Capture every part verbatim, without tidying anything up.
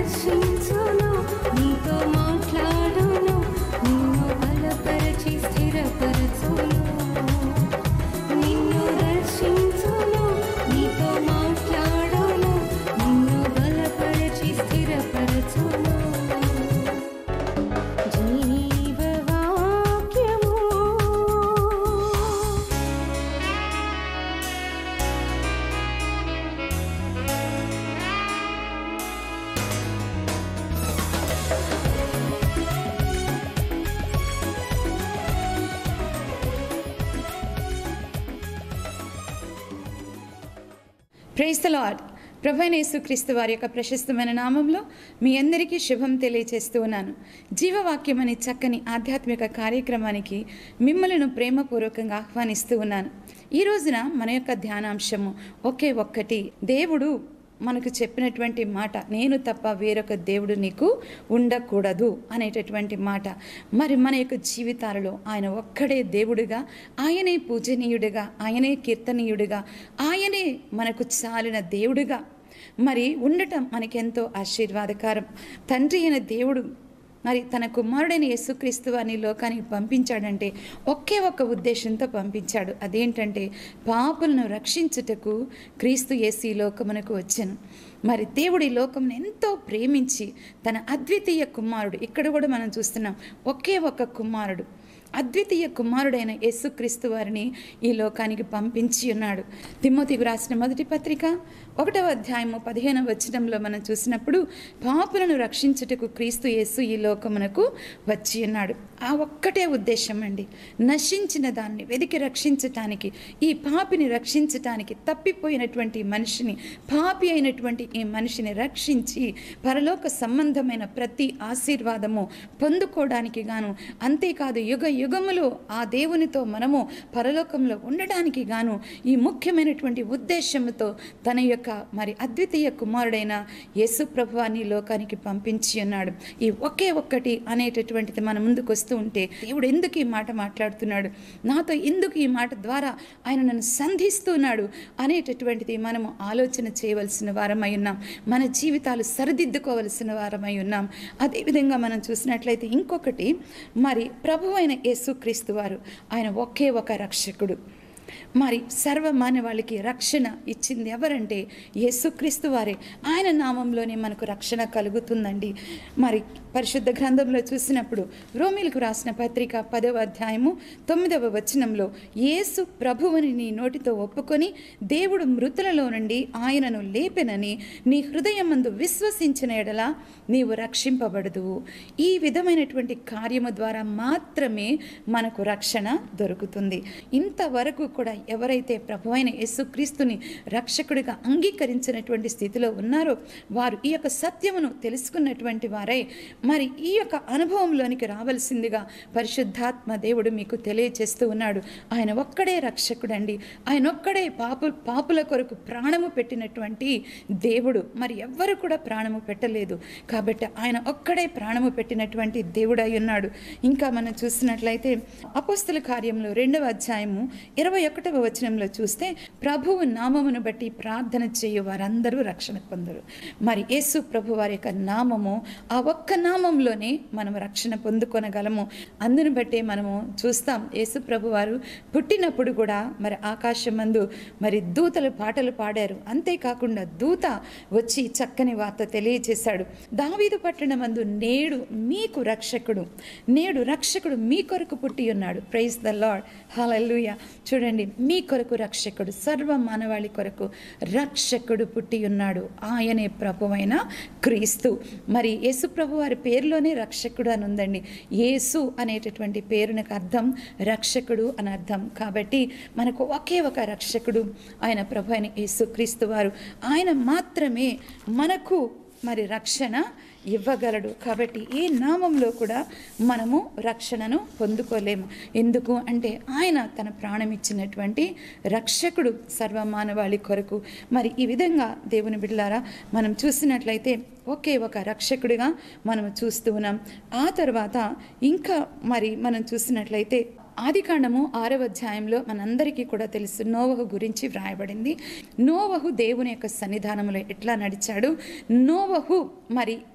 దర్శించును, నీతో మాట్లాడును, నిన్ను బలపరచి స్థిరపరచును. నిన్ను దర్శించును, నీతో మాట్లాడును, నిన్ను బలపరచి స్థిరపరచును. Praise the Lord. ప్రభువైన యేసుక్రీస్తు వారి యొక్క ప్రశస్తమైన నామంలో మీ అందరికీ శుభం తెలియజేస్తూ ఉన్నాను. జీవవాక్యం అనే చక్కని ఆధ్యాత్మిక కార్యక్రమానికి మిమ్మల్ని ప్రేమపూర్వకంగా ఆహ్వానిస్తూ ఉన్నాను. ఈ రోజున మన యొక్క ధ్యానాంశము ఒకే ఒక్కటి. దేవుడు మనకు చెప్పినటువంటి మాట, నేను తప్ప వేరొక దేవుడు నీకు ఉండకూడదు అనేటటువంటి మాట. మరి మన యొక్క జీవితాలలో ఆయన ఒక్కడే దేవుడిగా, ఆయనే పూజనీయుడిగా, ఆయనే కీర్తనీయుడిగా, ఆయనే మనకు చాలిన దేవుడిగా మరి ఉండటం మనకెంతో ఆశీర్వాదకరం. తండ్రి అయిన దేవుడు మరి తన కుమారుడైన యేసుక్రీస్తు వారిని లోకానికి పంపించాడంటే ఒకే ఒక్క ఉద్దేశంతో పంపించాడు. అదేంటంటే పాపులను రక్షించుటకు క్రీస్తు యేసు ఈ లోకమునకు వచ్చెను. మరి దేవుడి లోకమును ఎంతో ప్రేమించి తన అద్వితీయ కుమారుడు, ఇక్కడ కూడా మనం చూస్తున్నాం ఒకే ఒక్క కుమారుడు, అద్వితీయ కుమారుడైన యేసుక్రీస్తు వారిని ఈ లోకానికి పంపించి ఉన్నాడు. తిమోతికి రాసిన మొదటి పత్రిక ఒకటవ అధ్యాయము పదిహేనవ వచనంలో మనం చూసినప్పుడు పాపులను రక్షించుటకు క్రీస్తు యేసు ఈ లోకమునకు వచ్చి ఉన్నాడు. ఆ ఒక్కటే ఉద్దేశం అండి, నశించిన దాన్ని వెతికి రక్షించటానికి, ఈ పాపిని రక్షించటానికి, తప్పిపోయినటువంటి మనిషిని, పాపి అయినటువంటి ఈ మనిషిని రక్షించి పరలోక సంబంధమైన ప్రతి ఆశీర్వాదము పొందుకోవడానికి గాను, అంతేకాదు యుగ యుగములో ఆ దేవునితో మనము పరలోకంలో ఉండడానికి గాను ఈ ముఖ్యమైనటువంటి ఉద్దేశంతో తన యొక్క మరి అద్వితీయ కుమారుడైన యేసు ప్రభువాన్ని లోకానికి పంపించి ఉన్నాడు. ఈ ఒకే ఒక్కటి అనేటటువంటిది మన ముందుకు వస్తూ ఉంటే దేవుడు ఎందుకు ఈ మాట మాట్లాడుతున్నాడు, నాతో ఎందుకు ఈ మాట ద్వారా ఆయన నన్ను సంధిస్తున్నాడు అనేటటువంటిది మనము ఆలోచన చేయవలసిన వారమై ఉన్నాం. మన జీవితాలు సరిదిద్దుకోవలసిన వారమై ఉన్నాం. అదేవిధంగా మనం చూసినట్లయితే ఇంకొకటి, మరి ప్రభు అయిన యేసుక్రీస్తు వారు ఆయన ఒకే ఒక రక్షకుడు. మరి సర్వమానవాళికి రక్షణ ఇచ్చింది ఎవరంటే యేసుక్రీస్తు వారే. ఆయన నామంలోనే మనకు రక్షణ కలుగుతుందండి. మరి పరిశుద్ధ గ్రంథంలో చూసినప్పుడు రోమీలకు రాసిన పత్రిక పదవ అధ్యాయము తొమ్మిదవ వచనంలో యేసు ప్రభువుని నీ నోటితో ఒప్పుకొని దేవుడు మృతులలో నుండి ఆయనను లేపెనని నీ హృదయమందు విశ్వసించిన ఎడల నీవు రక్షింపబడదువు. ఈ విధమైనటువంటి కార్యము ద్వారా మాత్రమే మనకు రక్షణ దొరుకుతుంది. ఇంతవరకు కూడా ఎవరైతే ప్రభువైన యేసుక్రీస్తుని రక్షకుడిగా అంగీకరించినటువంటి స్థితిలో ఉన్నారో వారు ఈ యొక్క సత్యమును తెలుసుకున్నటువంటి వారై మరి ఈ యొక్క అనుభవంలోనికి రావాల్సిందిగా పరిశుద్ధాత్మ దేవుడు మీకు తెలియజేస్తూ ఉన్నాడు. ఆయన ఒక్కడే రక్షకుడండి. ఆయన ఒక్కడే పాపు పాపుల కొరకు ప్రాణము పెట్టినటువంటి దేవుడు. మరి ఎవ్వరు కూడా ప్రాణము పెట్టలేదు కాబట్టి ఆయన ఒక్కడే ప్రాణము పెట్టినటువంటి దేవుడై ఉన్నాడు. ఇంకా మనం చూసినట్లయితే అపోస్తల కార్యంలో రెండవ అధ్యాయము ఇరవై ఒకటవ వచనంలో చూస్తే ప్రభువు నామమును బట్టి ప్రార్థన చేయు వారందరూ రక్షణ పొందరు. మరి యేసు ప్రభు వారి యొక్క నామము, ఆ ఒక్క నామంలోనే మనం రక్షణ పొందుకొనగలము. అందును బట్టే మనము చూస్తాం యేసు ప్రభు వారు పుట్టినప్పుడు కూడా మరి ఆకాశమందు మరి దూతలు పాటలు పాడారు. అంతేకాకుండా దూత వచ్చి చక్కని వార్త తెలియజేశాడు. దావీదు పట్టణమందు నేడు మీకు రక్షకుడు, నేడు రక్షకుడు మీ కొరకు పుట్టి ఉన్నాడు. Praise the Lord, hallelujah. చూడండి, మీ కొరకు రక్షకుడు, సర్వ మానవాళి కొరకు రక్షకుడు పుట్టి ఉన్నాడు. ఆయనే ప్రభువైన క్రీస్తు. మరి యేసు ప్రభు వారి పేరులోనే రక్షకుడు అని ఉందండి. యేసు అనేటటువంటి పేరునకు అర్థం రక్షకుడు అని అర్థం. కాబట్టి మనకు ఒకే ఒక రక్షకుడు, ఆయన ప్రభు అయిన యేసు క్రీస్తు వారు. ఆయన మాత్రమే మనకు మరి రక్షణ ఇవ్వగలడు. కాబట్టి ఈ నామంలో కూడా మనము రక్షణను పొందుకోలేము. ఎందుకు అంటే ఆయన తన ప్రాణం ఇచ్చినటువంటి రక్షకుడు సర్వమానవాళి కొరకు. మరి ఈ విధంగా దేవుని బిడ్డలారా మనం చూసినట్లయితే ఒకే ఒక రక్షకుడిగా మనం చూస్తూ ఉన్నాం. ఆ తర్వాత ఇంకా మరి మనం చూసినట్లయితే ఆదికాండము ఆరవ అధ్యాయంలో మనందరికీ కూడా తెలుసు నోవహు గురించి వ్రాయబడింది. నోవహు దేవుని యొక్క సన్నిధానంలో ఎట్లా నడిచాడు, నోవహు మరి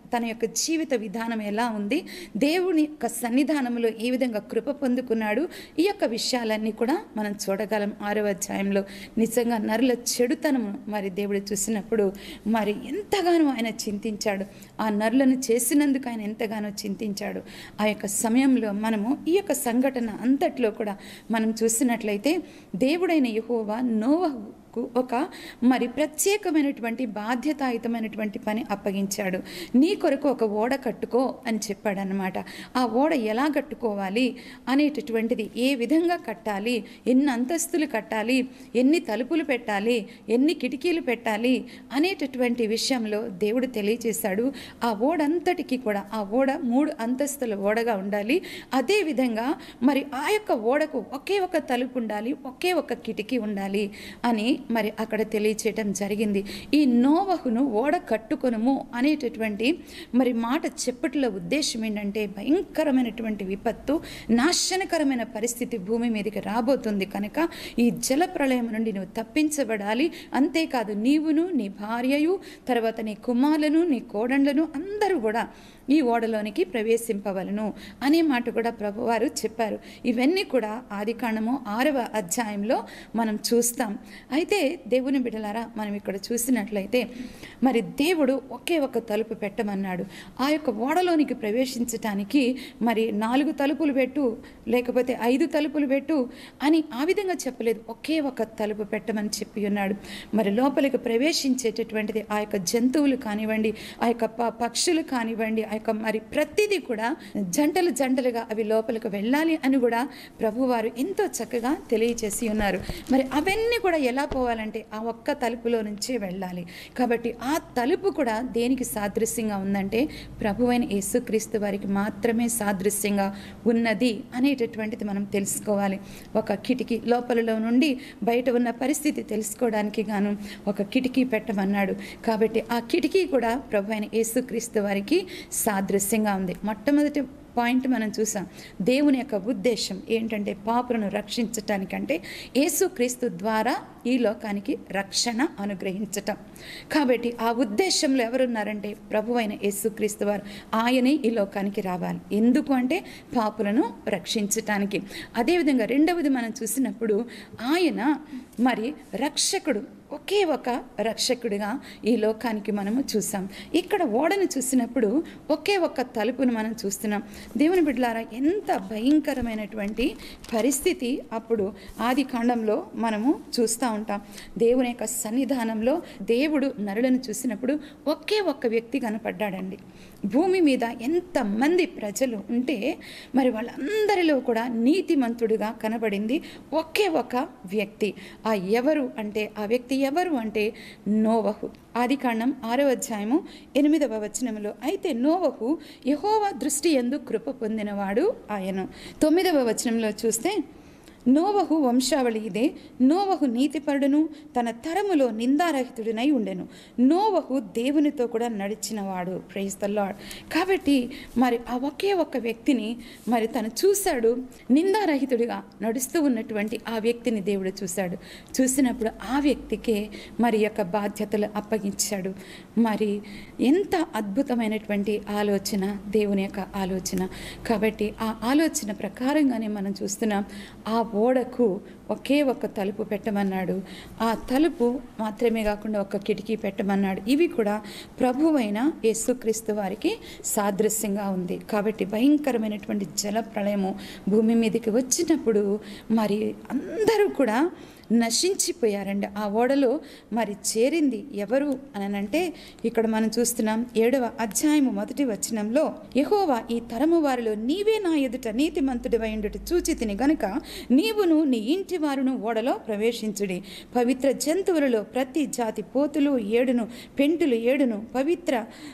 తన యొక్క జీవిత విధానం ఎలా ఉంది, దేవుని యొక్క సన్నిధానంలో ఏ విధంగా కృప పొందుకున్నాడు, ఈ యొక్క విషయాలన్నీ కూడా మనం చూడగలం. ఆరవ అధ్యాయంలో నిజంగా నరుల చెడుతనము మరి దేవుడు చూసినప్పుడు మరి ఎంతగానో ఆయన చింతించాడు. ఆ నరులను చేసినందుకు ఆయన ఎంతగానో చింతించాడు. ఆ యొక్క సమయంలో మనము ఈ యొక్క సంఘటన అంతట్లో కూడా మనం చూసినట్లయితే దేవుడైన యెహోవా నోవహుకు ఒక మరి ప్రత్యేకమైనటువంటి బాధ్యతాయుతమైనటువంటి పని అప్పగించాడు. నీ కొరకు ఒక ఓడ కట్టుకో అని చెప్పాడనమాట. ఆ ఓడ ఎలా కట్టుకోవాలి అనేటటువంటిది, ఏ విధంగా కట్టాలి, ఎన్ని అంతస్తులు కట్టాలి, ఎన్ని తలుపులు పెట్టాలి, ఎన్ని కిటికీలు పెట్టాలి అనేటటువంటి విషయంలో దేవుడు తెలియచేశాడు. ఆ ఓడంతటికి కూడా ఆ ఓడ మూడు అంతస్తుల ఓడగా ఉండాలి. అదేవిధంగా మరి ఆ యొక్క ఓడకు ఒకే ఒక తలుపు ఉండాలి, ఒకే ఒక కిటికీ ఉండాలి అని మరి అక్కడ తెలియచేయటం జరిగింది. ఈ నోవహును ఓడ కట్టుకొనుము అనేటటువంటి మరి మాట చెప్పట్లో ఉద్దేశం ఏంటంటే, భయంకరమైనటువంటి విపత్తు, నాశనకరమైన పరిస్థితి భూమి మీదకి రాబోతుంది కనుక ఈ జల ప్రళయం నుండి నువ్వు తప్పించబడాలి. అంతేకాదు నీవును, నీ భార్యయు, తర్వాత నీ కుమారులను, నీ కోడండ్లను అందరూ కూడా ఈ ఓడలోనికి ప్రవేశింపవలను అనే మాట కూడా ప్రభువారు చెప్పారు. ఇవన్నీ కూడా ఆదికాండము ఆరవ అధ్యాయంలో మనం చూస్తాం. అయితే దేవుని బిడ్డలారా, మనం ఇక్కడ చూసినట్లయితే మరి దేవుడు ఒకే ఒక తలుపు పెట్టమన్నాడు. ఆ యొక్క ఓడలోనికి ప్రవేశించటానికి మరి నాలుగు తలుపులు పెట్టు, లేకపోతే ఐదు తలుపులు పెట్టు అని ఆ విధంగా చెప్పలేదు. ఒకే ఒక తలుపు పెట్టమని చెప్పి ఉన్నాడు. మరి లోపలికి ప్రవేశించేటటువంటిది ఆ యొక్క జంతువులు కానివ్వండి, ఆ యొక్క పక్షులు కానివ్వండి, ఆ యొక్క మరి ప్రతిదీ కూడా జంటలు జంటలుగా అవి లోపలికి వెళ్ళాలి అని కూడా ప్రభువారు ఎంతో చక్కగా తెలియచేసి ఉన్నారు. మరి అవన్నీ కూడా ఎలా పోవాలంటే ఆ ఒక్క తలుపులో నుంచే వెళ్ళాలి. కాబట్టి ఆ తలుపు కూడా దేనికి సాదృశ్యంగా ఉందంటే ప్రభువైన యేసుక్రీస్తు వారికి మాత్రమే సాదృశ్యంగా ఉన్నది అనేటటువంటిది మనం తెలుసుకోవాలి. ఒక కిటికీ లోపలలో నుండి బయట ఉన్న పరిస్థితి తెలుసుకోవడానికి గాను ఒక కిటికీ పెట్టమన్నాడు. కాబట్టి ఆ కిటికీ కూడా ప్రభువైన యేసుక్రీస్తు వారికి సాదృశ్యంగా ఉంది. మొట్టమొదటి పాయింట్ మనం చూసాం. దేవుని యొక్క ఉద్దేశం ఏంటంటే పాపులను రక్షించటానికంటే యేసుక్రీస్తు ద్వారా ఈ లోకానికి రక్షణ అనుగ్రహించటం. కాబట్టి ఆ ఉద్దేశంలో ఎవరున్నారంటే ప్రభువైన యేసుక్రీస్తు వారు. ఆయనే ఈ లోకానికి రావాలి. ఎందుకు అంటే పాపులను రక్షించటానికి. అదేవిధంగా రెండవది మనం చూసినప్పుడు ఆయన మరి రక్షకుడు, ఒకే ఒక రక్షకుడిగా ఈ లోకానికి మనము చూసాం. ఇక్కడ ఓడను చూసినప్పుడు ఒకే ఒక్క తలుపును మనం చూస్తున్నాం. దేవుని బిడ్డలారా, ఎంత భయంకరమైనటువంటి పరిస్థితి అప్పుడు ఆది కాండంలో మనము చూస్తూ ఉంటాం. దేవుని యొక్క సన్నిధానంలో దేవుడు నరులను చూసినప్పుడు ఒకే ఒక్క వ్యక్తి కనపడ్డాడండి. భూమి మీద ఎంతమంది ప్రజలు ఉంటే మరి వాళ్ళందరిలో కూడా నీతిమంతుడిగా కనబడింది ఒకే ఒక వ్యక్తి. ఆ ఎవరు అంటే ఆ వ్యక్తి ఎవరు అంటే నోవహు. ఆదికాండం ఆరవ అధ్యాయము ఎనిమిదవ వచనంలో, అయితే నోవహు యెహోవా దృష్టి యందు కృప పొందినవాడు ఆయన. తొమ్మిదవ వచనంలో చూస్తే నోవహు వంశావళి ఇదే. నోవహు నీతిపరుడును తన తరములో నిందారహితుడినై ఉండెను. నోవహు దేవునితో కూడా నడిచినవాడు. Praise the lord. కాబట్టి మరి ఆ ఒకే ఒక్క వ్యక్తిని మరి తను చూశాడు. నిందారహితుడిగా నడుస్తూ ఉన్నటువంటి ఆ వ్యక్తిని దేవుడు చూశాడు. చూసినప్పుడు ఆ వ్యక్తికే మరి యొక్క బాధ్యతలు అప్పగించాడు. మరి ఎంత అద్భుతమైనటువంటి ఆలోచన దేవుని యొక్క ఆలోచన. కాబట్టి ఆ ఆలోచన ప్రకారంగానే మనం చూస్తున్నాం. ఆ ఓడకు ఒకే ఒక తలుపు పెట్టమన్నాడు. ఆ తలుపు మాత్రమే కాకుండా ఒక కిటికీ పెట్టమన్నాడు. ఇవి కూడా ప్రభువైన యేసుక్రీస్తు వారికి సాదృశ్యంగా ఉంది. కాబట్టి భయంకరమైనటువంటి జల ప్రళయము భూమి మీదకి వచ్చినప్పుడు మరి అందరూ కూడా నశించిపోయారండి. ఆ ఓడలో మరి చేరింది ఎవరు అని అంటే ఇక్కడ మనం చూస్తున్నాం ఏడవ అధ్యాయము మొదటి వచనంలో, యెహోవా ఈ తరము వారిలో నీవే నా ఎదుట నీతిమంతుడివై ఉండుట చూచి తిని గనుక నీవును నీ ఇంటి వారును ఓడలో ప్రవేశించుడి. పవిత్ర జంతువులలో ప్రతి జాతి పోతులు ఏడును, పెంటులు ఏడును, పవిత్ర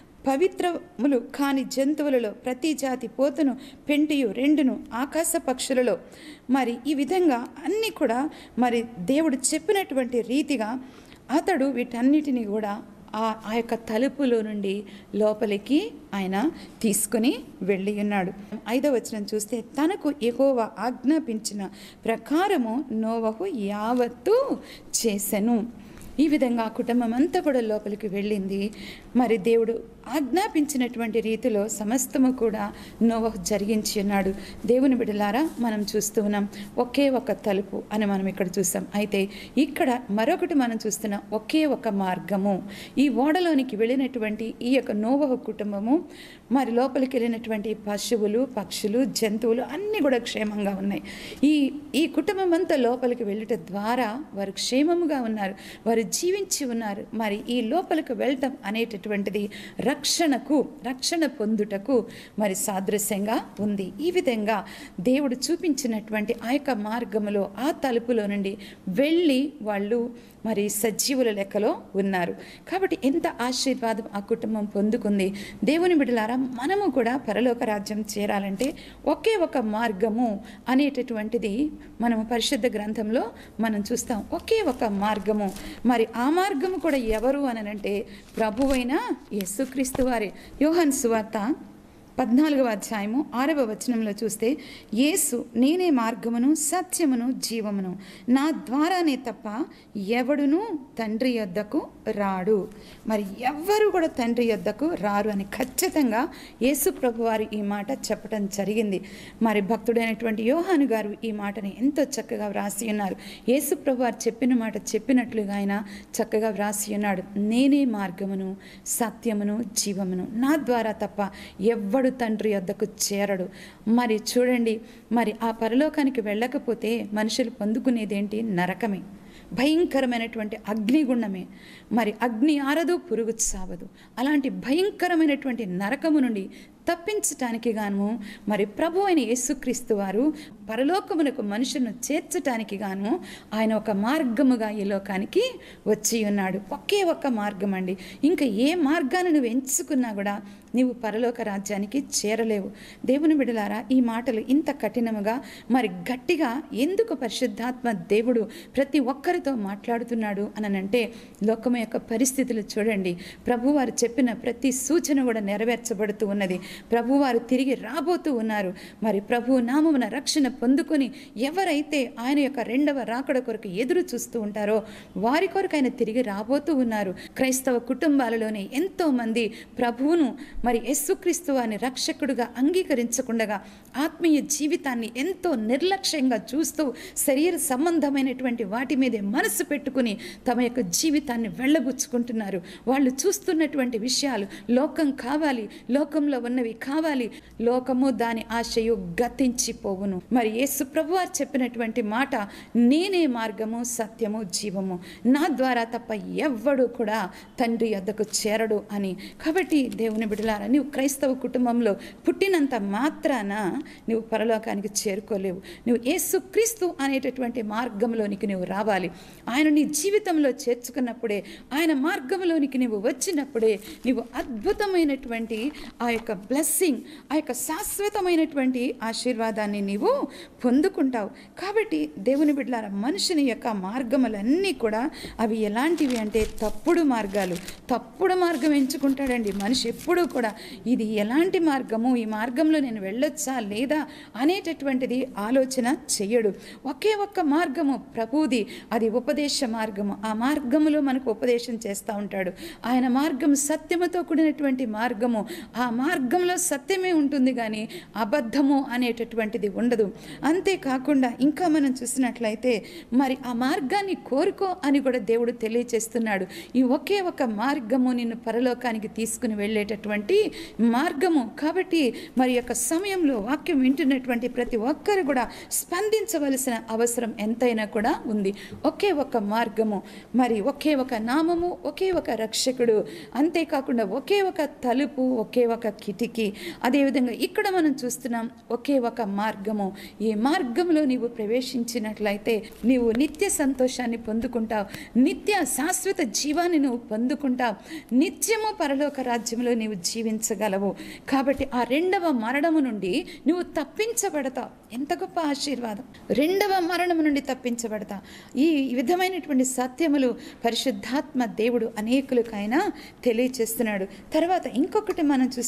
పవిత్రములు కాని జంతువులలో ప్రతి జాతి పోతును, పెంటియు రెండును, ఆకాశ పక్షులలో. మరి ఈ విధంగా అన్నీ కూడా మరి దేవుడు చెప్పినటువంటి రీతిగా అతడు వీటన్నిటిని కూడా ఆ ఆ యొక్క తలుపులో నుండి లోపలికి ఆయన తీసుకుని వెళ్ళి ఉన్నాడు. ఐదవ వచనం చూస్తే, తనకు యెహోవా ఆజ్ఞాపించిన ప్రకారము నోవహు యావత్తు చేసెను. ఈ విధంగా కుటుంబం అంతా కూడా లోపలికి వెళ్ళింది. మరి దేవుడు ఆజ్ఞాపించినటువంటి రీతిలో సమస్తము కూడా నోవహు జరిగించి ఉన్నాడు. దేవుని బిడ్డలారా, మనం చూస్తూ ఉన్నాం ఒకే ఒక తలుపు అని మనం ఇక్కడ చూసాం. అయితే ఇక్కడ మరొకటి మనం చూస్తున్నాం, ఒకే ఒక మార్గము. ఈ ఓడలోనికి వెళ్ళినటువంటి ఈ యొక్క నోవహు కుటుంబము, మరి లోపలికి వెళ్ళినటువంటి పశువులు, పక్షులు, జంతువులు అన్నీ కూడా క్షేమంగా ఉన్నాయి. ఈ ఈ కుటుంబం అంతా లోపలికి వెళ్ళుట ద్వారా వారు క్షేమముగా ఉన్నారు, వారు జీవించి ఉన్నారు. మరి ఈ లోపలికి వెళ్ళటం అనేటటువంటిది రక్షణకు, రక్షణ పొందుటకు మరి సాదృశ్యంగా ఉంది. ఈ విధంగా దేవుడు చూపించినటువంటి ఆ యొక్క మార్గములో, ఆ తలుపులో నుండి వెళ్ళి వాళ్ళు మరి సజీవుల లెక్కలో ఉన్నారు. కాబట్టి ఎంత ఆశీర్వాదం ఆ కుటుంబం పొందుకుంది. దేవుని బిడ్డలారా, మనము కూడా పరలోక రాజ్యం చేరాలంటే ఒకే ఒక మార్గము అనేటటువంటిది మనము పరిశుద్ధ గ్రంథంలో మనం చూస్తాం. ఒకే ఒక మార్గము. మరి ఆ మార్గము కూడా ఎవరు అనంటే ప్రభువైన యేసుక్రీస్తు వారే. యోహాను సువార్త పద్నాలుగవ అధ్యాయము ఆరవ వచనంలో చూస్తే, యేసు నేనే మార్గమును సత్యమును జీవమును, నా ద్వారానే తప్ప ఎవడును తండ్రి యొద్దకు రాడు. మరి ఎవ్వరు కూడా తండ్రి యొద్దకు రారు అని ఖచ్చితంగా యేసు ప్రభు వారు ఈ మాట చెప్పడం జరిగింది. మరి భక్తుడైనటువంటి యోహాను గారు ఈ మాటని ఎంతో చక్కగా వ్రాసి ఉన్నారు. యేసు ప్రభు వారు చెప్పిన మాట చెప్పినట్లుగా ఆయన చక్కగా వ్రాసి ఉన్నాడు. నేనే మార్గమును సత్యమును జీవమును, నా ద్వారా తప్ప ఎవ్వడు తండ్రి యొద్దకు చేరడు. మరి చూడండి, మరి ఆ పరలోకానికి వెళ్ళకపోతే మనుషులు పొందుకునేదేంటి? నరకమే, భయంకరమైనటువంటి అగ్నిగుండమే. మరి అగ్ని ఆరదు, పురుగు సావదు. అలాంటి భయంకరమైనటువంటి నరకము నుండి తప్పించటానికి గాను మరి ప్రభు అయిన యేసుక్రీస్తు వారు పరలోకమునకు మనుషులను చేర్చటానికి గాను ఆయన ఒక మార్గముగా ఈ లోకానికి వచ్చి ఉన్నాడు. ఒకే ఒక్క మార్గం అండి. ఇంకా ఏ మార్గాన్ని నువ్వు ఎంచుకున్నా కూడా నీవు పరలోక రాజ్యానికి చేరలేవు. దేవుని బిడ్డలారా, ఈ మాటలు ఇంత కఠినముగా మరి గట్టిగా ఎందుకు పరిశుద్ధాత్మ దేవుడు ప్రతి ఒక్కరితో మాట్లాడుతున్నాడు అనంటే, లోకము యొక్క పరిస్థితులు చూడండి. ప్రభువారు చెప్పిన ప్రతి సూచన కూడా నెరవేర్చబడుతూ ఉన్నది. ప్రభువారు తిరిగి రాబోతూ ఉన్నారు. మరి ప్రభు నామమున రక్షణ పొందుకొని ఎవరైతే ఆయన యొక్క రెండవ రాకడ కొరకు ఎదురు చూస్తూ ఉంటారో వారి కొరకు ఆయన తిరిగి రాబోతూ ఉన్నారు. క్రైస్తవ కుటుంబాలలోనే ఎంతో మంది ప్రభువును మరి యేసుక్రీస్తు వారిని రక్షకుడుగా అంగీకరించకుండా ఆత్మీయ జీవితాన్ని ఎంతో నిర్లక్ష్యంగా చూస్తూ శరీర సంబంధమైనటువంటి వాటి మీదే మనసు పెట్టుకుని తమ యొక్క జీవితాన్ని వెళ్ళబుచ్చుకుంటున్నారు. వాళ్ళు చూస్తున్నటువంటి విషయాలు లోకం కావాలి, లోకంలో ఉన్నవి కావాలి, లోకము దాని ఆశయు గతించిపోవును. మరి యేసు ప్రభువారు చెప్పినటువంటి మాట, నేనే మార్గము సత్యము జీవము, నా ద్వారా తప్ప ఎవ్వడు కూడా తండ్రి యొద్దకు చేరడు అని. కాబట్టి దేవుని బిడ్డలారా, నీవు క్రైస్తవ కుటుంబంలో పుట్టినంత మాత్రాన నువ్వు పరలోకానికి చేరుకోలేవు. నువ్వు యేసుక్రీస్తు అనేటటువంటి మార్గంలోనికి నువ్వు రావాలి. ఆయన నీ జీవితంలో చేర్చుకున్నప్పుడే, ఆయన మార్గంలోనికి నువ్వు వచ్చినప్పుడే నీవు అద్భుతమైనటువంటి ఆ యొక్క బ్లెస్సింగ్, ఆ యొక్క శాశ్వతమైనటువంటి ఆశీర్వాదాన్ని నీవు పొందుకుంటావు. కాబట్టి దేవుని బిడ్డలారా, మనుషుని యొక్క మార్గములన్నీ కూడా అవి ఎలాంటివి అంటే తప్పుడు మార్గాలు. తప్పుడు మార్గం ఎంచుకుంటాడండి మనిషి ఎప్పుడూ కూడా. ఇది ఎలాంటి మార్గము, ఈ మార్గంలో నేను వెళ్ళొచ్చా లేదా అనేటటువంటిది ఆలోచన చెయ్యడు. ఒకే ఒక్క మార్గము ప్రభువుది, అది ఉపదేశ మార్గము. ఆ మార్గములో మనకు ఉపదేశం చేస్తూ ఉంటాడు. ఆయన మార్గం సత్యముతో కూడినటువంటి మార్గము. ఆ మార్గంలో సత్యమే ఉంటుంది కానీ అబద్ధము అనేటటువంటిది ఉండదు. అంతేకాకుండా ఇంకా మనం చూసినట్లయితే మరి ఆ మార్గాన్ని కోరుకో అని కూడా దేవుడు తెలియచేస్తున్నాడు. ఈ ఒకే ఒక మార్గము నిన్ను పరలోకానికి తీసుకుని వెళ్ళేటటువంటి మార్గము. కాబట్టి మరి యొక్క సమయంలో వాక్యం వింటున్నటువంటి ప్రతి ఒక్కరు కూడా స్పందించవలసిన అవసరం ఎంతైనా కూడా ఉంది. ఒకే ఒక మార్గము, మరి ఒకే ఒక నామము, ఒకే ఒక రక్షకుడు, అంతేకాకుండా ఒకే ఒక తలుపు, ఒకే ఒక కిటికీ. అదేవిధంగా ఇక్కడ మనం చూస్తున్నాం ఒకే ఒక మార్గము. ఈ మార్గంలో నీవు ప్రవేశించినట్లయితే నీవు నిత్య సంతోషాన్ని పొందుకుంటావు, నిత్య శాశ్వత జీవాన్ని నువ్వు పొందుకుంటావు, నిత్యము పరలోక రాజ్యంలో నీవు జీవించగలవు. కాబట్టి ఆ రెండవ మరణము నుండి నువ్వు తప్పించబడతావు. ఎంత గొప్ప ఆశీర్వాదం! రెండవ మరణము నుండి తప్పించబడతా. ఈ విధమైనటువంటి సత్యములు పరిశుద్ధాత్మ దేవుడు అనేకులకైనా తెలియచేస్తున్నాడు. తర్వాత ఇంకొకటి మనం చూసినట్లయితే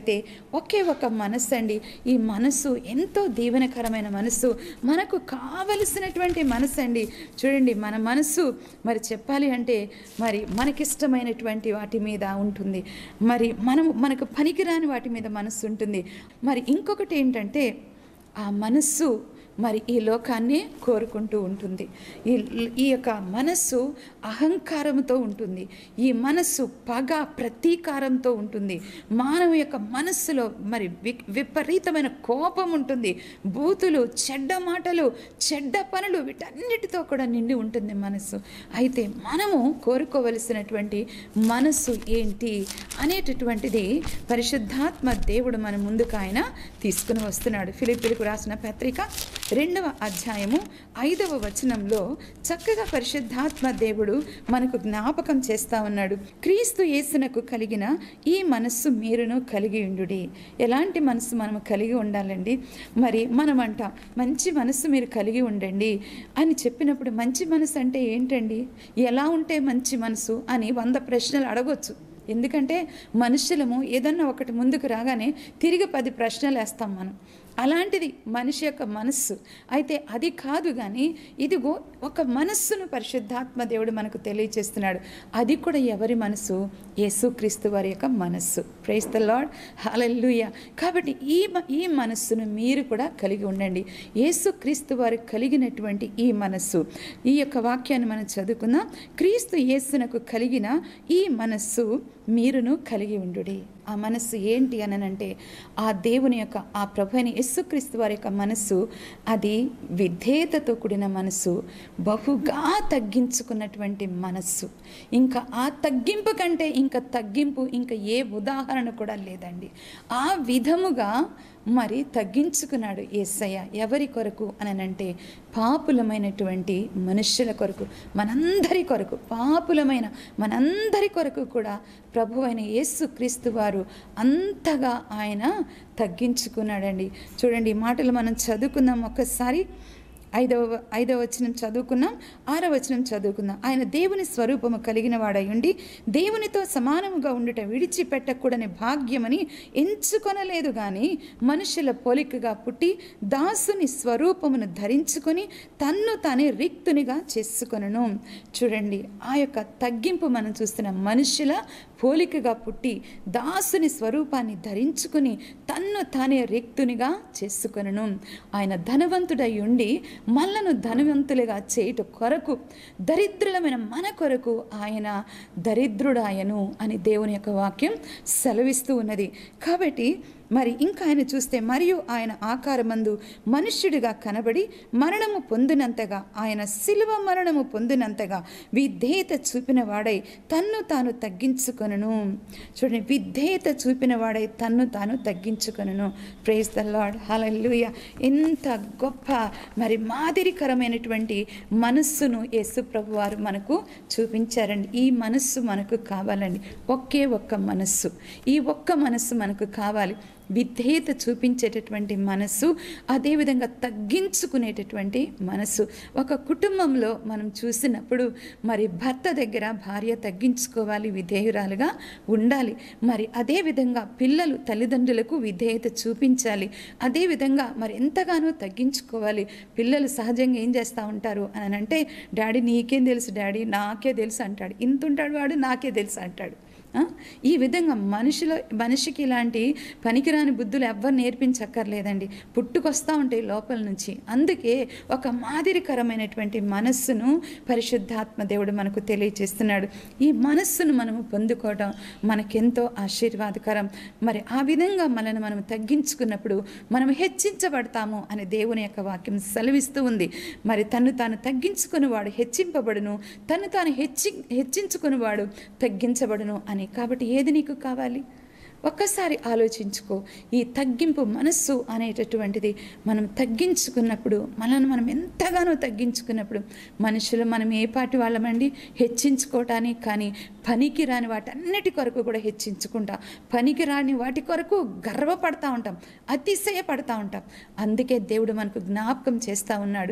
అయితే ఒకే ఒక మనస్సు అండి. ఈ మనస్సు ఎంతో దీవెనకరమైన మనస్సు, మనకు కావలసినటువంటి మనస్సు అండి. చూడండి, మన మనస్సు మరి చెప్పాలి అంటే మరి మనకిష్టమైనటువంటి వాటి మీద ఉంటుంది, మరి మనం మనకు పనికిరాని వాటి మీద మనస్సు ఉంటుంది. మరి ఇంకొకటి ఏంటంటే ఆ మనస్సు మరి ఈ లోకాన్ని కోరుకుంటూ ఉంటుంది. ఈ ఈ యొక్క మనస్సు అహంకారంతో ఉంటుంది. ఈ మనస్సు పగ ప్రతీకారంతో ఉంటుంది. మానవ యొక్క మనస్సులో మరి వి విపరీతమైన కోపం ఉంటుంది. బూతులు, చెడ్డ మాటలు, చెడ్డ పనులు, వీటన్నిటితో కూడా నిండి ఉంటుంది మనస్సు. అయితే మనము కోరుకోవలసినటువంటి మనస్సు ఏంటి అనేటటువంటిది పరిశుద్ధాత్మ దేవుడు మన ముందుకు ఆయన తీసుకుని వస్తున్నాడు. ఫిలిప్పీయులకు రాసిన పత్రిక రెండవ అధ్యాయము ఐదవ వచనంలో చక్కగా పరిశుద్ధాత్మ దేవుడు మనకు జ్ఞాపకం చేస్తా ఉన్నాడు. క్రీస్తు యేసునకు కలిగిన ఈ మనస్సు మీరును కలిగి ఉండుడి. ఎలాంటి మనస్సు మనం కలిగి ఉండాలండి? మరి మనం అంట మంచి మనస్సు మీరు కలిగి ఉండండి అని చెప్పినప్పుడు మంచి మనసు అంటే ఏంటండి? ఎలా ఉంటే మంచి మనసు అని వంద ప్రశ్నలు అడగొచ్చు. ఎందుకంటే మనుషులము ఏదన్నా ఒకటి ముందుకు రాగానే తిరిగి పది ప్రశ్నలు వేస్తాం మనం. అలాంటిది మనిషి యొక్క మనస్సు. అయితే అది కాదు, కానీ ఇదిగో ఒక మనస్సును పరిశుద్ధాత్మ దేవుడు మనకు తెలియచేస్తున్నాడు. అది కూడా ఎవరి మనస్సు? యేసుక్రీస్తు వారి యొక్క మనస్సు. Praise the Lord, hallelujah. కాబట్టి ఈ ఈ మనస్సును మీరు కూడా కలిగి ఉండండి. యేసుక్రీస్తు వారు కలిగినటువంటి ఈ మనస్సు, ఈ యొక్క వాక్యాన్ని మనం చదువుకుందాం. క్రీస్తు యేసునకు కలిగిన ఈ మనస్సు మీరును కలిగి ఉండుడి. ఆ మనస్సు ఏంటి అనంటే ఆ దేవుని యొక్క ఆ ప్రభుని యేసుక్రీస్తు వారి యొక్క మనస్సు అది విధేయతతో కూడిన మనస్సు, బహుగా తగ్గించుకున్నటువంటి మనస్సు. ఇంకా ఆ తగ్గింపు కంటే ఇంకా తగ్గింపు ఇంకా ఏ ఉదాహరణ కూడా లేదండి. ఆ విధముగా మరి తగ్గించుకున్నాడు యేసయ్య. ఎవరి కొరకు అనంటే పాపులమైనటువంటి మనుష్యుల కొరకు, మనందరి కొరకు, పాపులమైన మనందరి కొరకు కూడా ప్రభువైన యేసుక్రీస్తు వారు అంతగా ఆయన తగ్గించుకున్నాడండి. చూడండి, ఈ మాటలు మనం చదువుకుందాం ఒక్కసారి. ఐదవ ఐదవ వచనం చదువుకున్నాం, ఆరవ వచనం చదువుకుందాం. ఆయన దేవుని స్వరూపము కలిగిన వాడై ఉండి దేవునితో సమానముగా ఉండుట విడిచిపెట్టకూడని భాగ్యమని ఎంచుకొనలేదు, కానీ మనుషుల పోలికగా పుట్టి దాసుని స్వరూపమును ధరించుకొని తన్ను తానే రిక్తునిగా చేసుకొనను. చూడండి, ఆ యొక్క తగ్గింపు మనం చూస్తున్నాం. మనుషుల పోలికగా పుట్టి దాసుని స్వరూపాన్ని ధరించుకుని తన్ను తానే రిక్తునిగా చేసుకొనను. ఆయన ధనవంతుడై ఉండి మనలను ధనవంతులుగా చేయుట కొరకు దరిద్రులమైన మన కొరకు ఆయన దరిద్రుడాయను అని దేవుని యొక్క వాక్యం సెలవిస్తూ ఉన్నది. కాబట్టి మరి ఇంకా ఆయన చూస్తే, మరియు ఆయన ఆకారమందు మనుష్యుడిగా కనబడి మరణము పొందినంతగా, ఆయన శిలువ మరణము పొందినంతగా విధేయత చూపిన వాడై తన్ను తాను తగ్గించుకొనును. చూడండి, విధేయత చూపిన వాడై తన్ను తాను తగ్గించుకొనును. Praise the Lord, hallelujah. ఎంత గొప్ప మరి మాదిరికరమైనటువంటి మనస్సును యేసు ప్రభు వారు మనకు చూపించారండి. ఈ మనస్సు మనకు కావాలండి. ఒకే ఒక్క మనస్సు, ఈ ఒక్క మనస్సు మనకు కావాలి. విధేయత చూపించేటటువంటి మనస్సు, అదేవిధంగా తగ్గించుకునేటటువంటి మనస్సు. ఒక కుటుంబంలో మనం చూసినప్పుడు మరి భర్త దగ్గర భార్య తగ్గించుకోవాలి, విధేయురాలుగా ఉండాలి. మరి అదేవిధంగా పిల్లలు తల్లిదండ్రులకు విధేయత చూపించాలి. అదేవిధంగా మరి ఎంతగానో తగ్గించుకోవాలి. పిల్లలు సహజంగా ఏం చేస్తూ ఉంటారు అని అంటే, డాడీ నీకేం తెలుసు, డాడీ నాకే తెలుసు అంటాడు. ఇంత ఉంటాడు వాడు, నాకే తెలుసు అంటాడు. ఈ విధంగా మనుషుల మనిషికి ఇలాంటి పనికిరాని బుద్ధులు ఎవ్వరు నేర్పించక్కర్లేదండి, పుట్టుకొస్తూ ఉంటాయి లోపల నుంచి. అందుకే ఒక మాదిరికరమైనటువంటి మనస్సును పరిశుద్ధాత్మ దేవుడు మనకు తెలియజేస్తున్నాడు. ఈ మనస్సును మనము పొందుకోవడం మనకెంతో ఆశీర్వాదకరం. మరి ఆ విధంగా మనల్ని మనం తగ్గించుకున్నప్పుడు మనం హెచ్చించబడతాము అని దేవుని యొక్క వాక్యం సెలవిస్తూ ఉంది. మరి తను తాను తగ్గించుకుని వాడు హెచ్చింపబడును, తను తాను హెచ్చి హెచ్చించుకుని వాడు తగ్గించబడును అని. కాబట్టి ఏది నీకు కావాలి? ఒక్కసారి ఆలోచించుకో. ఈ తగ్గింపు మనస్సు అనేటటువంటిది మనం తగ్గించుకున్నప్పుడు, మనల్ని మనం ఎంతగానో తగ్గించుకున్నప్పుడు, మనుషులు మనం ఏ పాటి వాళ్ళమండి హెచ్చించుకోవటానికి, కానీ పనికి రాని వాటన్నిటి కొరకు కూడా హెచ్చించుకుంటాం. పనికి రాని వాటి కొరకు గర్వపడతా ఉంటాం, అతిశయపడతా ఉంటాం. అందుకే దేవుడు మనకు జ్ఞాపకం చేస్తూ ఉన్నాడు.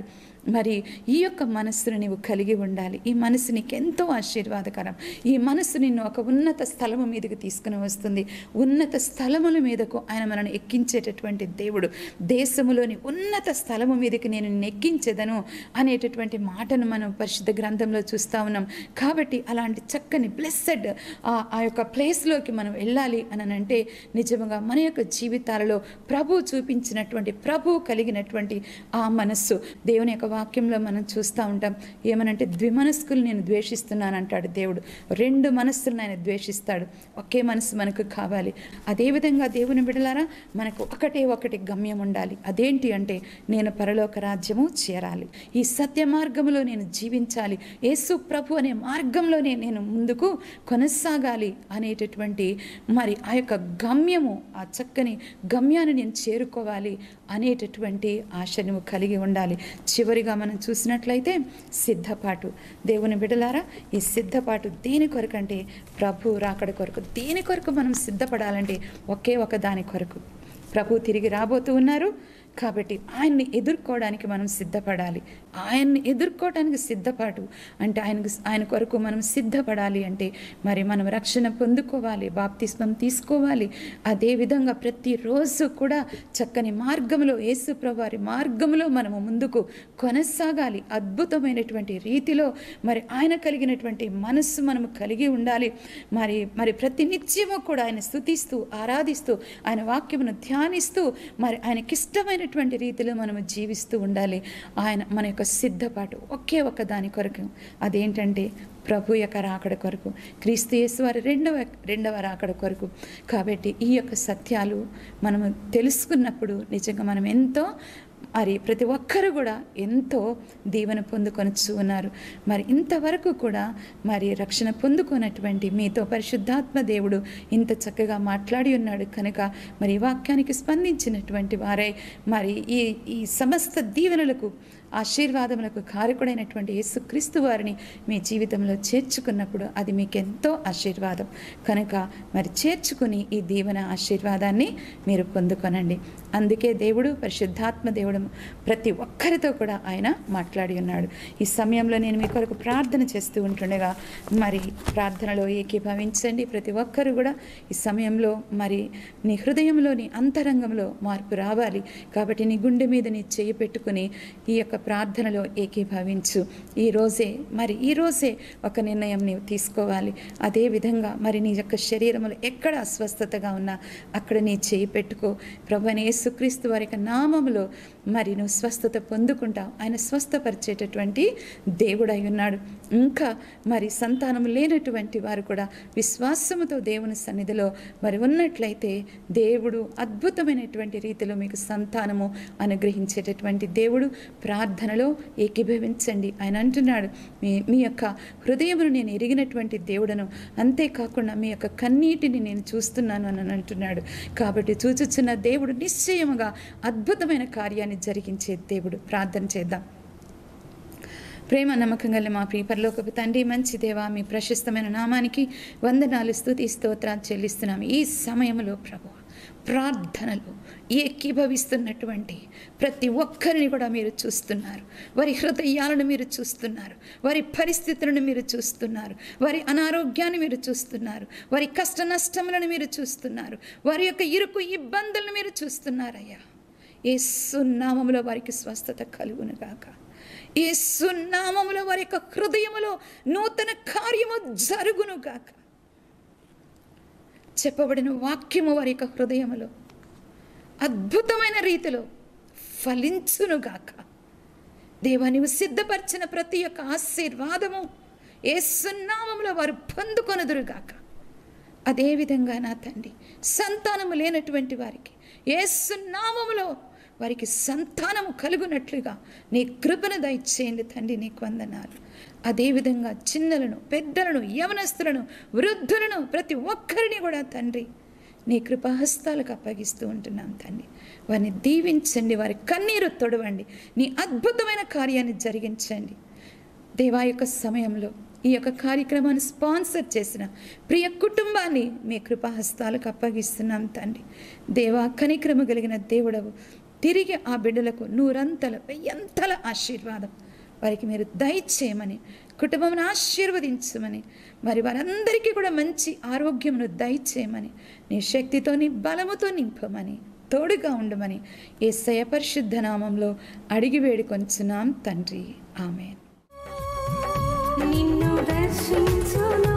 మరి ఈ యొక్క మనస్సును నీవు కలిగి ఉండాలి. ఈ మనసు నీకు ఎంతో ఆశీర్వాదకరం. ఈ మనసు నిన్ను ఒక ఉన్నత స్థలము మీదకి తీసుకుని వస్తుంది. ఉన్నత స్థలముల మీదకు ఆయన మనల్ని ఎక్కించేటటువంటి దేవుడు. దేశములోని ఉన్నత స్థలము మీదకి నేను నిన్ను ఎక్కించేదను అనేటటువంటి మాటను మనం పరిశుద్ధ గ్రంథంలో చూస్తూ ఉన్నాం. కాబట్టి అలాంటి చక్కని బ్లెస్సెడ్ ఆ యొక్క ప్లేస్లోకి మనం వెళ్ళాలి అని అంటే నిజంగా మన యొక్క జీవితాలలో ప్రభు చూపించినటువంటి ప్రభు కలిగినటువంటి ఆ మనస్సు. దేవుని యొక్క వాక్యంలో మనం చూస్తూ ఉంటాం. ఏమనంటే ద్విమనస్కులు నేను ద్వేషిస్తున్నాను అంటాడు దేవుడు. రెండు మనస్సులను ఆయన ద్వేషిస్తాడు. ఒకే మనసు మనకు కావాలి. అదేవిధంగా దేవుని బిడ్డలారా మనకు ఒకటే ఒకటి గమ్యం ఉండాలి. అదేంటి అంటే నేను పరలోక రాజ్యము చేరాలి, ఈ సత్య మార్గంలో నేను జీవించాలి, యేసు ప్రభు అనే మార్గంలోనే నేను ముందుకు కొనసాగాలి అనేటటువంటి మరి ఆ యొక్క గమ్యము, ఆ చక్కని గమ్యాన్ని నేను చేరుకోవాలి అనేటటువంటి ఆశ నువ్వు కలిగి ఉండాలి. చివరిగా మనం చూసినట్లయితే సిద్ధపాటు. దేవుని బిడ్డలారా ఈ సిద్ధపాటు దేని కొరకు అంటే ప్రభు రాకడ కొరకు. దేని కొరకు మనం సిద్ధపడాలంటే ఒకే ఒక దాని కొరకు. ప్రభు తిరిగి రాబోతూ ఉన్నారు కాబట్టి ఆయన్ని ఎదుర్కోవడానికి మనం సిద్ధపడాలి. ఆయన్ని ఎదుర్కోవడానికి సిద్ధపాటు అంటే ఆయనకు ఆయన కొరకు మనం సిద్ధపడాలి అంటే మరి మనం రక్షణ పొందుకోవాలి, బాప్తిస్మం తీసుకోవాలి. అదేవిధంగా ప్రతిరోజు కూడా చక్కని మార్గంలో యేసు ప్రభు వారి మార్గంలో మనము ముందుకు కొనసాగాలి. అద్భుతమైనటువంటి రీతిలో మరి ఆయన కలిగినటువంటి మనస్సు మనము కలిగి ఉండాలి. మరి మరి ప్రతి నిత్యము కూడా ఆయన స్తుతిస్తూ ఆరాధిస్తూ ఆయన వాక్యమును ధ్యానిస్తూ మరి ఆయనకి ఇష్టమైన రీతిలో మనము జీవిస్తూ ఉండాలి. ఆయన మన యొక్క సిద్ధపాటు ఒకే ఒక దాని కొరకు. అదేంటంటే ప్రభు యొక్క రాకడ కొరకు, క్రీస్తు యేసు వారి రెండవ రెండవ రాకడ కొరకు. కాబట్టి ఈ యొక్క సత్యాలు మనము తెలుసుకున్నప్పుడు నిజంగా మనం ఎంతో మరి ప్రతి ఒక్కరు కూడా ఎంతో దీవెన పొందుకొనొచ్చు ఉన్నారు. మరి ఇంతవరకు కూడా మరి రక్షణ పొందుకున్నటువంటి మీతో పరిశుద్ధాత్మ దేవుడు ఇంత చక్కగా మాట్లాడి ఉన్నాడు కనుక మరి ఈ వాక్యానికి స్పందించినటువంటి వారై మరి ఈ ఈ సమస్త దీవెనలకు ఆశీర్వాదములకు కారకుడైనటువంటి యేసుక్రీస్తు వారిని మీ జీవితంలో చేర్చుకున్నప్పుడు అది మీకు ఎంతో ఆశీర్వాదం కనుక మరి చేర్చుకుని ఈ దీవెన ఆశీర్వాదాన్ని మీరు పొందుకొనండి. అందుకే దేవుడు పరిశుద్ధాత్మ దేవుడు ప్రతి ఒక్కరితో కూడా ఆయన మాట్లాడి ఉన్నాడు. ఈ సమయంలో నేను మీ కొరకు ప్రార్థన చేస్తూ ఉంటుండగా మరి ప్రార్థనలో ఏకీభవించండి. ప్రతి ఒక్కరు కూడా ఈ సమయంలో మరి నీ హృదయంలోని అంతరంగంలో మార్పు రావాలి. కాబట్టి నీ గుండె మీద నీ చేయి పెట్టుకుని ఈ యొక్క ప్రార్థనలో ఏకీభవించు. ఈరోజే మరి ఈరోజే ఒక నిర్ణయం నీవు తీసుకోవాలి. అదేవిధంగా మరి నీ యొక్క శరీరంలో ఎక్కడ అస్వస్థతగా ఉన్నా అక్కడ నీ చేయి పెట్టుకో. ప్రభువైన యేసుక్రీస్తు వారి యొక్క నామములో మరి నువ్వు స్వస్థత పొందుకుంటావు. ఆయన స్వస్థపరిచేటటువంటి దేవుడై ఉన్నాడు. ఇంకా మరి సంతానం లేనటువంటి వారు కూడా విశ్వాసముతో దేవుని సన్నిధిలో మరి ఉన్నట్లయితే దేవుడు అద్భుతమైనటువంటి రీతిలో మీకు సంతానము అనుగ్రహించేటటువంటి దేవుడు. ప్రార్థనలో ఏకీభవించండి. ఆయన అంటున్నాడు మీ మీ యొక్క హృదయమును నేను ఎరిగినటువంటి దేవుడను, అంతేకాకుండా మీ యొక్క కన్నీటిని నేను చూస్తున్నాను అని అంటున్నాడు. కాబట్టి చూచుచున్న దేవుడు నిశ్చయముగా అద్భుతమైన కార్యాన్ని జరిగించే దేవుడు. ప్రార్థన చేద్దాం. ప్రేమ నమ్మకం గల మా ప్రియ పరలోకపు తండ్రి, మంచి దేవా, మీ ప్రశస్తమైన నామానికి వందనాలు స్తుతి స్తోత్రాలు చెల్లిస్తున్నాము. ఈ సమయంలో ప్రభు ప్రార్థనలు ఏకీభవిస్తున్నటువంటి ప్రతి ఒక్కరిని కూడా మీరు చూస్తున్నారు. వారి హృదయాలను మీరు చూస్తున్నారు, వారి పరిస్థితులను మీరు చూస్తున్నారు, వారి అనారోగ్యాన్ని మీరు చూస్తున్నారు, వారి కష్ట నష్టములను మీరు చూస్తున్నారు, వారి యొక్క ఇరుకు ఇబ్బందులను మీరు చూస్తున్నారయ్యా. యేసు నామములో వారికి స్వస్థత కలుగునుగాక. యేసు నామములో వారి యొక్క హృదయములో నూతన కార్యము జరుగునుగాక. చెప్పబడిన వాక్యము వారి యొక్క హృదయములో అద్భుతమైన రీతిలో ఫలించునుగాక. దేవా, నీవు సిద్ధపరిచిన ప్రతి ఒక్క ఆశీర్వాదము యేసు నామములో వారు పొందుకొనుదురుగాక. అదేవిధంగా నా తండ్రి, సంతానము లేనటువంటి వారికి యేసు నామములో వారికి సంతానము కలుగునట్లుగా నీ కృపను దయచేయండి తండ్రి. నీకు వందనాలు. అదేవిధంగా చిన్నలను, పెద్దలను, యవనస్తులను, వృద్ధులను ప్రతి ఒక్కరిని కూడా తండ్రి నీ కృపాహస్తాలకు అప్పగిస్తూ ఉంటున్నాం తండ్రి. వారిని దీవించండి, వారి కన్నీరు తొడవండి, నీ అద్భుతమైన కార్యాన్ని జరిగించండి. దేవా, యొక్క సమయంలో ఈ యొక్క కార్యక్రమాన్ని స్పాన్సర్ చేసిన ప్రియ కుటుంబాన్ని మీ కృపాహస్తాలకు అప్పగిస్తున్నాం తండ్రి. దేవా, కనిక్రమ కలిగిన దేవుడవు, తిరిగి ఆ బిడ్డలకు నూరంతల వెయ్యంతల ఆశీర్వాదం వారికి మీరు దయచేయమని, కుటుంబమును ఆశీర్వదించమని, మరి వారందరికీ కూడా మంచి ఆరోగ్యమును దయచేయమని, నీ శక్తితో నీ బలముతో నింపమని, తోడుగా ఉండమని యేసయ్య పరిశుద్ధ నామంలో అడిగి వేడుకొంచున్నాం తండ్రి. ఆమేన్. నిన్ను దర్శించును